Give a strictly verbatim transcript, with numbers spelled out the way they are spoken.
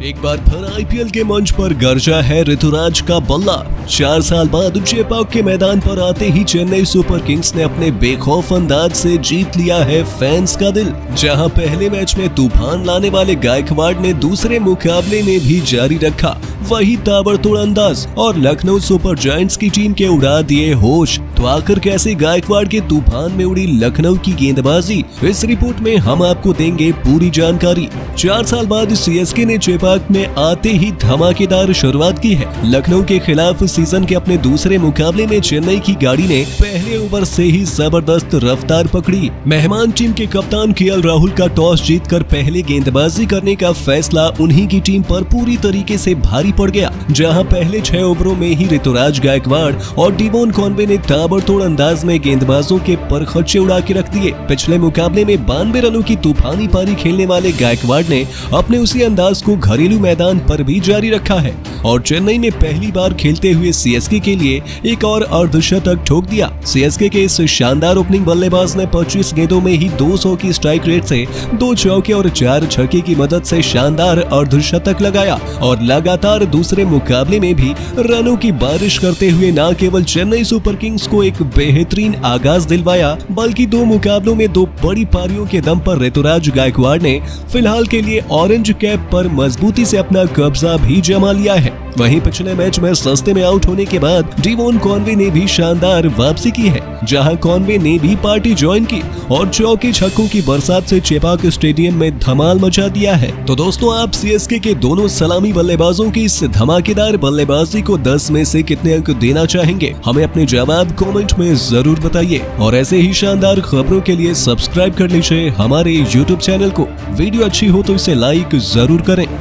एक बार फिर आईपीएल के मंच पर गरजा है ऋतुराज का बल्ला। चार साल बाद चेपॉक के मैदान पर आते ही चेन्नई सुपर किंग्स ने अपने बेखौफ अंदाज से जीत लिया है फैंस का दिल। जहां पहले मैच में तूफान लाने वाले गायकवाड़ ने दूसरे मुकाबले में भी जारी रखा वही ताबड़तोड़ अंदाज और लखनऊ सुपर जायंट्स की टीम के उड़ा दिए होश। तो आखिर कैसे गायकवाड़ के तूफान में उड़ी लखनऊ की गेंदबाजी, इस रिपोर्ट में हम आपको देंगे पूरी जानकारी। चार साल बाद सीएसके ने चेपॉक में आते ही धमाकेदार शुरुआत की है। लखनऊ के खिलाफ सीजन के अपने दूसरे मुकाबले में चेन्नई की गाड़ी ने पहले ओवर से ही जबरदस्त रफ्तार पकड़ी। मेहमान टीम के कप्तान केएल राहुल का टॉस जीतकर पहले गेंदबाजी करने का फैसला उन्हीं की टीम पर पूरी तरीके से भारी पड़ गया। जहां पहले छह ओवरों में ही ऋतुराज गायकवाड़ और डेवॉन कॉनवे ने ताबड़तोड़ अंदाज में गेंदबाजों के परखच्चे उड़ा के रख दिए। पिछले मुकाबले में बानवे रनों की तूफानी पारी खेलने वाले गायकवाड़ ने अपने उसी अंदाज को घरेलू मैदान पर भी जारी रखा है और चेन्नई में पहली बार खेलते हुए सीएसके के लिए एक और अर्धशतक ठोक दिया। सीएसके के इस शानदार ओपनिंग बल्लेबाज ने पच्चीस गेंदों में ही दो सौ की स्ट्राइक रेट से दो चौके और चार छक्के की मदद से शानदार अर्धशतक लगाया और लगातार दूसरे मुकाबले में भी रनों की बारिश करते हुए न केवल चेन्नई सुपर किंग्स को एक बेहतरीन आगाज दिलवाया बल्कि दो मुकाबलों में दो बड़ी पारियों के दम पर ऋतुराज गायकवाड़ ने फिलहाल के लिए ऑरेंज कैप पर मजबूती से अपना कब्जा भी जमा लिया है। वहीं पिछले मैच में सस्ते में आउट होने के बाद डेवॉन कॉनवे ने भी शानदार वापसी की है, जहां कॉनवे ने भी पार्टी ज्वाइन की और चौके छक्कों की बरसात से चेपॉक स्टेडियम में धमाल मचा दिया है। तो दोस्तों, आप सीएसके के दोनों सलामी बल्लेबाजों की इस धमाकेदार बल्लेबाजी को दस में से कितने अंक देना चाहेंगे? हमें अपने जवाब कमेंट में जरूर बताइए और ऐसे ही शानदार खबरों के लिए सब्सक्राइब कर लीजिए हमारे यूट्यूब चैनल को। वीडियो अच्छी हो तो इसे लाइक जरूर करें।